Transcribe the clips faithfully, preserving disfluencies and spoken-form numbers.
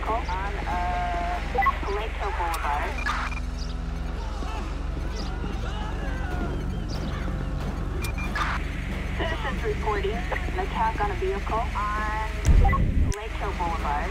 vehicle on uh, Lake Hill Boulevard. Citizens reporting an attack on a vehicle on Lake Hill Boulevard.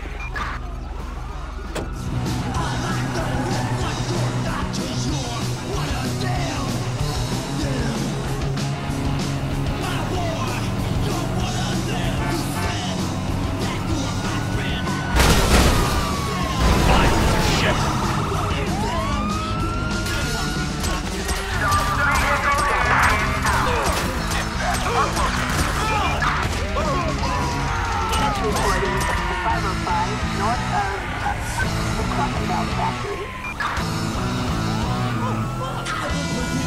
Reporting five oh five north of uh, the Cluckenbell factory.